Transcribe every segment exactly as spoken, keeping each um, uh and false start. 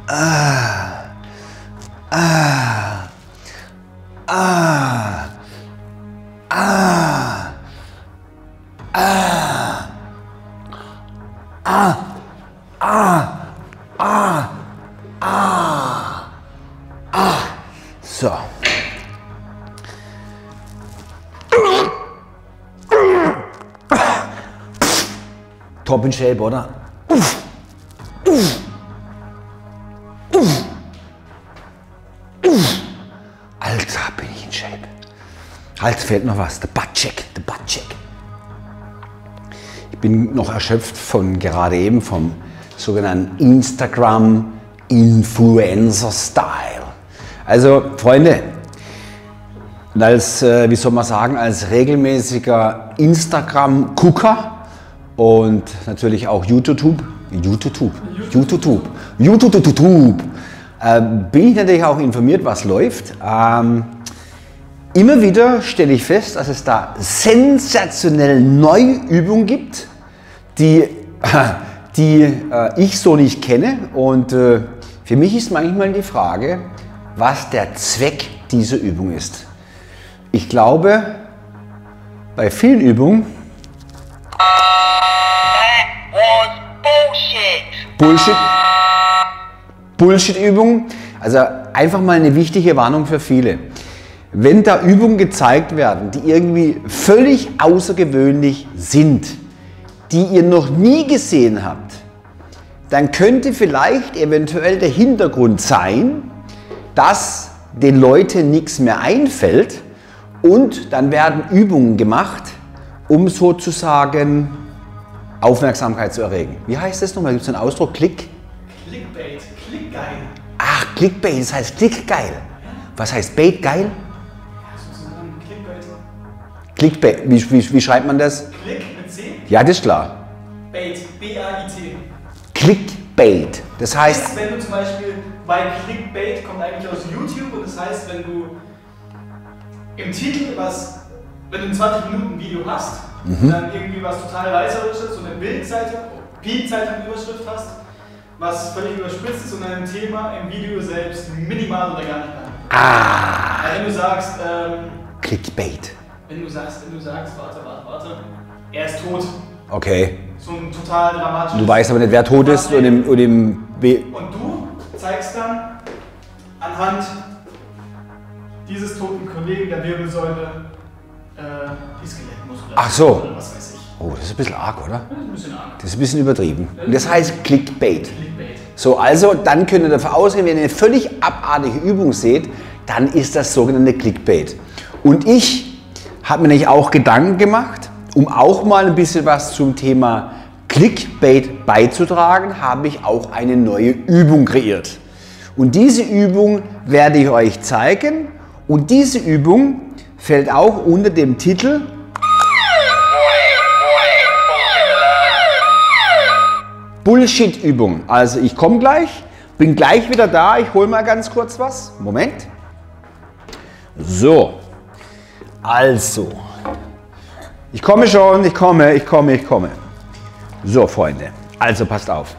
Ah. Ah. Ah. Ah. Ah. Ah. Ah. Ah. Ah. Ah. So. Top in Shape, oder? Uff. Uff. Uff. Uff. Alter, bin ich in Shape. Halt, fehlt noch was. Der Buttcheck, der Buttcheck. Ich bin noch erschöpft von gerade eben vom sogenannten Instagram Influencer Style. Also, Freunde, als, äh, wie soll man sagen, als regelmäßiger Instagram-Gucker und natürlich auch YouTube, YouTube, YouTube, YouTube, YouTube, äh, bin ich natürlich auch informiert, was läuft. Ähm, immer wieder stelle ich fest, dass es da sensationell neue Übungen gibt, die, die äh, ich so nicht kenne. Und äh, für mich ist manchmal die Frage, was der Zweck dieser Übung ist. Ich glaube, bei vielen Übungen Bullshit. Bullshit-Übungen. Also einfach mal eine wichtige Warnung für viele. Wenn da Übungen gezeigt werden, die irgendwie völlig außergewöhnlich sind, die ihr noch nie gesehen habt, dann könnte vielleicht eventuell der Hintergrund sein, dass den Leuten nichts mehr einfällt und dann werden Übungen gemacht, um sozusagen Aufmerksamkeit zu erregen. Wie heißt das nochmal? Gibt es einen Ausdruck? Klick? Clickbait, Klickgeil. Ach, Clickbait, das heißt Klickgeil. Was heißt Bait geil? Ja, sozusagen Clickbait. Clickbait, wie, wie, wie schreibt man das? Klick mit C? Ja, das ist klar. Bait, B A I T. Clickbait, das heißt... Das heißt, wenn du zum Beispiel, weil Clickbait kommt eigentlich aus YouTube und das heißt, wenn du im Titel was, wenn du ein zwanzig Minuten Video hast, mhm. dann irgendwie was total reißerisches, so eine Bildseite, Peak-Zeitung-Überschrift hast, was völlig überspitzt ist und ein Thema im Video selbst minimal oder gar nicht kann. Ah! Also wenn du sagst, ähm, Clickbait. Wenn du sagst, wenn du sagst, warte, warte, warte, er ist tot. Okay. So ein total dramatisches. Du weißt aber nicht, wer tot ist und im, und im Be Und du zeigst dann anhand dieses toten Kollegen der Wirbelsäule äh, die Skelettmuskulatur. Ach so. Oder was weiß ich. Oh, das ist ein bisschen arg, oder? Das ist ein bisschen arg. Das ist ein bisschen übertrieben. Und das heißt Clickbait. Clickbait. So, also dann könnt ihr davon ausgehen, wenn ihr eine völlig abartige Übung seht, dann ist das sogenannte Clickbait. Und ich habe mir nämlich auch Gedanken gemacht, um auch mal ein bisschen was zum Thema Clickbait beizutragen, habe ich auch eine neue Übung kreiert. Und diese Übung werde ich euch zeigen. Und diese Übung fällt auch unter dem Titel Bullshit-Übung. Also ich komme gleich, bin gleich wieder da. Ich hole mal ganz kurz was. Moment. So. Also. Ich komme schon, ich komme, ich komme, ich komme. So, Freunde. Also passt auf.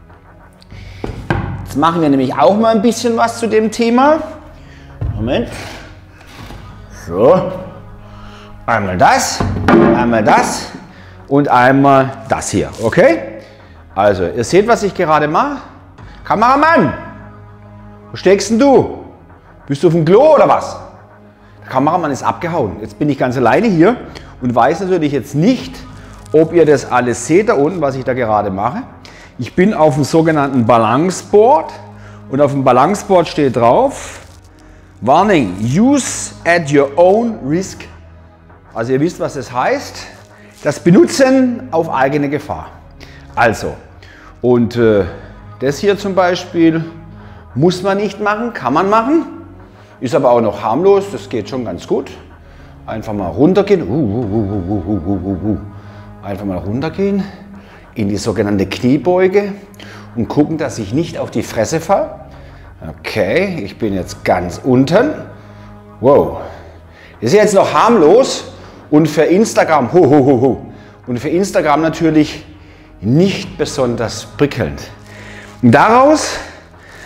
Jetzt machen wir nämlich auch mal ein bisschen was zu dem Thema. Moment. So. Einmal das, einmal das und einmal das hier. Okay? Also, ihr seht, was ich gerade mache. Kameramann! Wo steckst denn du? Bist du auf dem Klo oder was? Der Kameramann ist abgehauen. Jetzt bin ich ganz alleine hier und weiß natürlich jetzt nicht, ob ihr das alles seht da unten, was ich da gerade mache. Ich bin auf dem sogenannten Balanceboard und auf dem Balanceboard steht drauf: Warning, use at your own risk. Also ihr wisst, was das heißt. Das Benutzen auf eigene Gefahr. Also, und äh, das hier zum Beispiel muss man nicht machen, kann man machen. Ist aber auch noch harmlos, das geht schon ganz gut. Einfach mal runtergehen. Uh, uh, uh, uh, uh, uh, uh. Einfach mal runtergehen in die sogenannte Kniebeuge und gucken, dass ich nicht auf die Fresse falle. Okay, ich bin jetzt ganz unten. Wow. Das ist jetzt noch harmlos und für Instagram, hu, hu, hu, hu. Und für Instagram natürlich nicht besonders prickelnd. Und daraus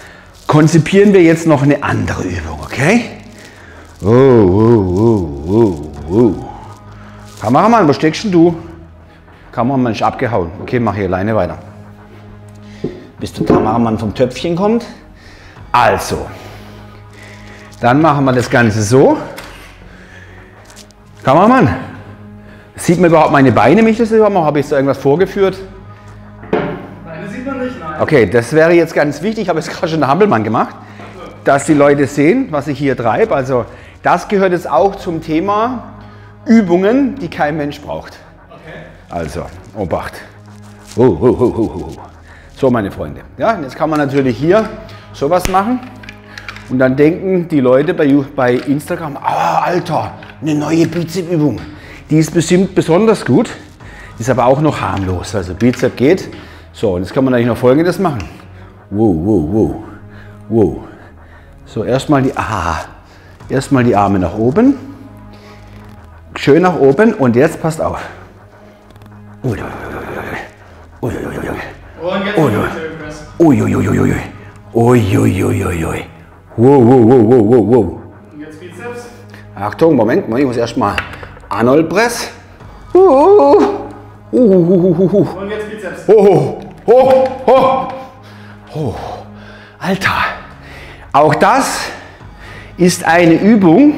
konzipieren wir jetzt noch eine andere Übung, okay? Oh, oh, oh, oh, oh. Kameramann, wo steckst denn du? Kameramann ist abgehauen. Okay, mach hier alleine weiter. Bis der Kameramann vom Töpfchen kommt. Also, dann machen wir das Ganze so. Kameramann, sieht man überhaupt meine Beine, mich das überhaupt mache? Habe ich so irgendwas vorgeführt? Beine sieht man nicht, nein. Okay, das wäre jetzt ganz wichtig. Ich habe jetzt gerade schon einen Hampelmann gemacht, dass die Leute sehen, was ich hier treibe. Also, das gehört jetzt auch zum Thema Übungen, die kein Mensch braucht. Okay. Also, Obacht. Oh, oh, oh, oh, oh. So, meine Freunde. Ja, jetzt kann man natürlich hier sowas machen. Und dann denken die Leute bei, bei Instagram, ah, Alter, eine neue Bizep-Übung. Die ist bestimmt besonders gut, ist aber auch noch harmlos. Also Bizep geht. So, und jetzt kann man eigentlich noch Folgendes machen. Wow, wow, wow, wow. So, erstmal die, ah, erstmal die Arme nach oben. Schön nach oben und jetzt passt auf. Ui, ui, ui, ui, ui, ui. Und jetzt Ui, ui, ui, ui, ui. Ui, ui, ui, ui, ui. Wow, wow, wow, wow, wow, wow. Und jetzt Bizeps. Achtung, Moment, ich muss erstmal Arnold Press. Uh, uh, uh, uh, uh. Und jetzt Bizeps. Oh, oh, oh, oh. Alter, auch das ist eine Übung,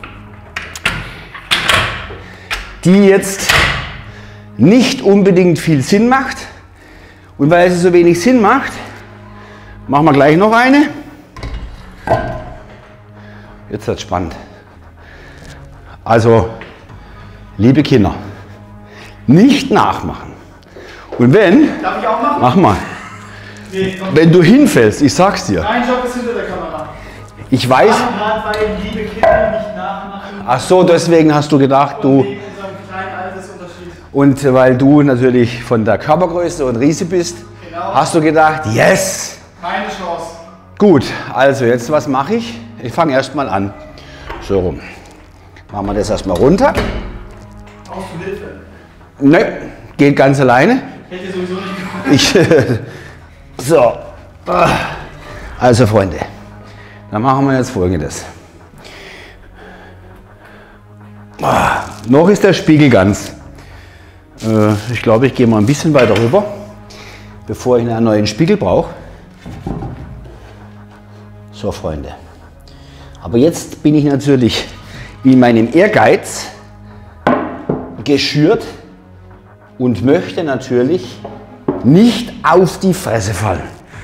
die jetzt nicht unbedingt viel Sinn macht. Und weil es so wenig Sinn macht, machen wir gleich noch eine. Jetzt wird es spannend. Also, liebe Kinder, nicht nachmachen. Und wenn, Darf ich auch machen? mach mal. Nee, komm. Wenn du hinfällst, ich sag's dir. Mein Job ist hinter der Kamera. Ich weiß. Gerade bei liebe Kinder nicht nachmachen. Ach so, deswegen hast du gedacht, Und du. wegen unserem kleinen Altersunterschied. Und weil du natürlich von der Körpergröße und Riese bist, Genau. hast du gedacht, yes. Keine Chance. Gut, also jetzt was mache ich? Ich fange erstmal an. So rum. Machen wir das erstmal runter. Brauchst du Hilfe? Ne, geht ganz alleine. Hätte sowieso nicht gemacht. Ich, so. Also Freunde, dann machen wir jetzt Folgendes. Noch ist der Spiegel ganz. Ich glaube, ich gehe mal ein bisschen weiter rüber, bevor ich einen neuen Spiegel brauche. So Freunde. Aber jetzt bin ich natürlich in meinem Ehrgeiz geschürt und möchte natürlich nicht auf die Fresse fallen.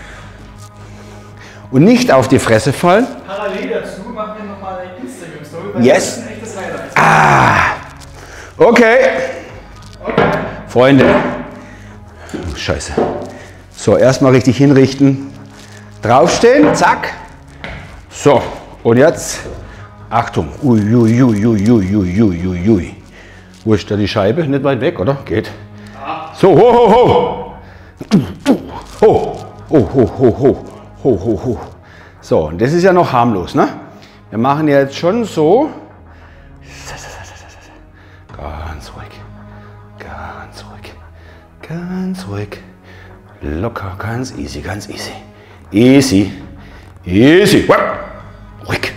Und nicht auf die Fresse fallen. Parallel dazu machen wir nochmal eine Instagram-Story, weil Yes. das ist ein echtes Highlight. Ah, okay. Okay. Freunde. Scheiße. So, erstmal richtig hinrichten. Draufstehen, zack. So, und jetzt, Achtung. Ui, ui, ui, ui, ui, ui, ui, ui. Wo ist da die Scheibe? Nicht weit weg, oder? Geht. So, ho, ho, ho. Ho, ho, ho, ho, ho, ho, ho, ho. So, und das ist ja noch harmlos, ne? Wir machen jetzt schon so. Ganz ruhig. Ganz ruhig. Ganz ruhig. Locker, ganz easy, ganz easy. Easy. Easy. Ruhig.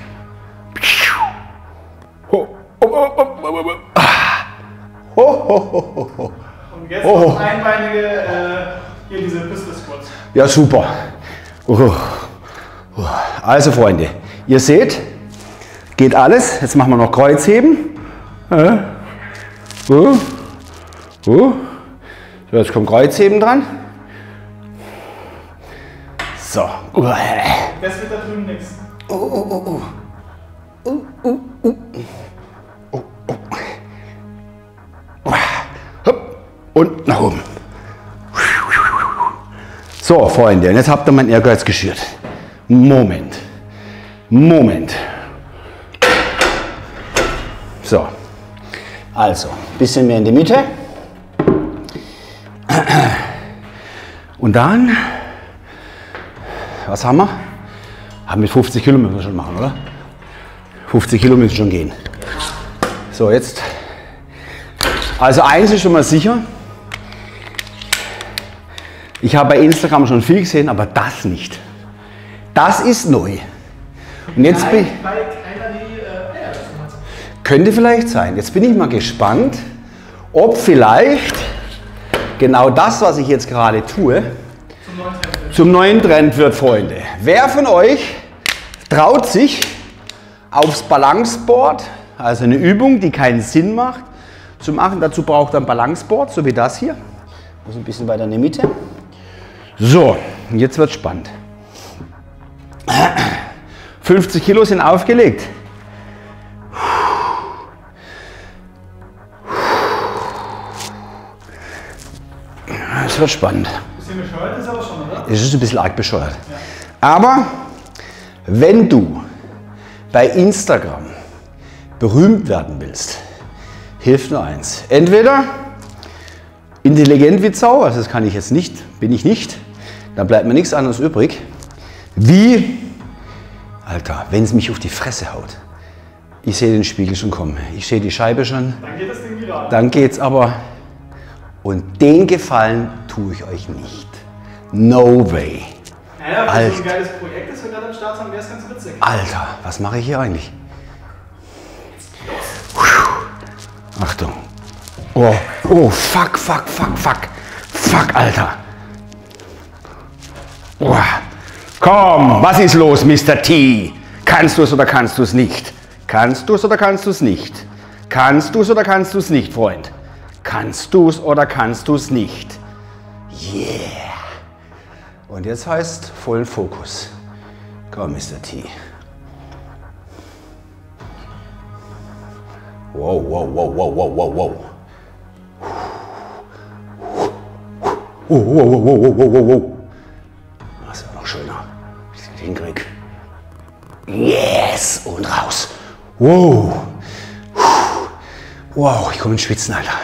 Ho, ho, ho, ho, ho, ho. Ho, ho, ho, ho. Und jetzt Oh. noch einbeinige, äh, hier diese Pistol Squats. Ja, super. Uh, uh. Also Freunde, ihr seht, geht alles. Jetzt machen wir noch Kreuzheben. Uh, uh, uh. So, jetzt kommt Kreuzheben dran. So. Uh. Das wird da drüben nichts. Uh, uh, uh, uh. Uh, uh, uh. Uh, uh. Hopp. Und nach oben. So, Freunde, und jetzt habt ihr meinen Ehrgeiz geschürt. Moment. Moment. So. Also, ein bisschen mehr in die Mitte. Und dann, was haben wir? Haben mit fünfzig Kilo müssen wir schon machen, oder? fünfzig Kilo müssen schon gehen. So, jetzt. Also eins ist schon mal sicher. Ich habe bei Instagram schon viel gesehen, aber das nicht. Das ist neu. Und jetzt bin, weil keiner die äh, Eier dazu hat. könnte vielleicht sein. Jetzt bin ich mal gespannt, ob vielleicht genau das, was ich jetzt gerade tue, Zum neuen Trend wird. zum neuen Trend wird, Freunde. Wer von euch traut sich aufs Balanceboard, also eine Übung, die keinen Sinn macht, zu machen? Dazu braucht ihr ein Balanceboard, so wie das hier. Muss ein bisschen weiter in die Mitte. So, und jetzt wird spannend. fünfzig Kilo sind aufgelegt. Es wird spannend. Bisschen bescheuert ist aber schon, oder? Es ist ein bisschen arg bescheuert. Ja. Aber wenn du bei Instagram berühmt werden willst, hilft nur eins. Entweder intelligent wie Sau, also das kann ich jetzt nicht, bin ich nicht, dann bleibt mir nichts anderes übrig, wie, Alter, wenn es mich auf die Fresse haut. Ich sehe den Spiegel schon kommen, ich sehe die Scheibe schon. Dann geht das Ding viral. Dann geht's aber, und den Gefallen tue ich euch nicht. No way. Ja, Alter. so ein geiles Projekt, das wir gerade am Start haben, wäre es ganz witzig. Alter, was mache ich hier eigentlich? Achtung. Oh, oh, fuck, fuck, fuck, fuck. Fuck, Alter. Oh. Komm, was ist los, Mister T? Kannst du es oder kannst du es nicht? Kannst du es oder kannst du es nicht? Kannst du es oder kannst du es nicht, Freund? Kannst du es oder kannst du es nicht? Yeah. Und jetzt heißt vollen Fokus. Komm, Mister T. Wow, wow, wow, wow, wow, wow, wow. Oh, wow, wow, wow, wow, wow, wow, wow. Das war noch schöner. Ich den hinkriege. Yes! Und raus. Wow. Wow, ich komme ins Schwitzen, Alter.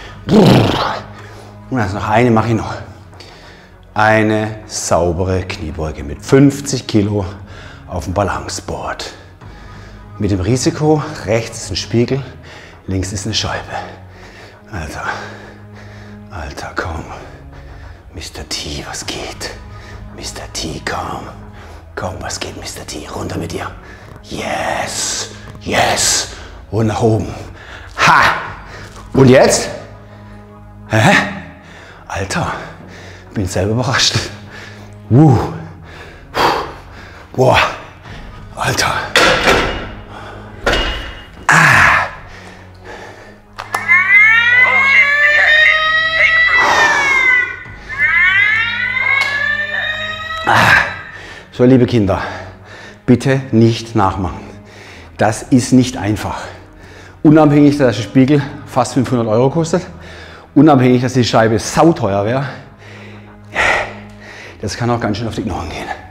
Und also noch eine mache ich noch. Eine saubere Kniebeuge mit fünfzig Kilo auf dem Balanceboard. Mit dem Risiko, rechts ist ein Spiegel, links ist eine Scheibe. Alter, Alter, komm. Mister T, was geht? Mister T, komm. Komm, was geht, Mister T? Runter mit dir. Yes, yes. Und nach oben. Ha! Und jetzt? Hä? Alter, bin selber überrascht. Uh. Boah, Alter. Ah. Ah. So, liebe Kinder, bitte nicht nachmachen. Das ist nicht einfach. Unabhängig, dass der Spiegel fast fünfhundert Euro kostet, unabhängig, dass die Scheibe sauteuer wäre, das kann auch ganz schön auf die Knochen gehen.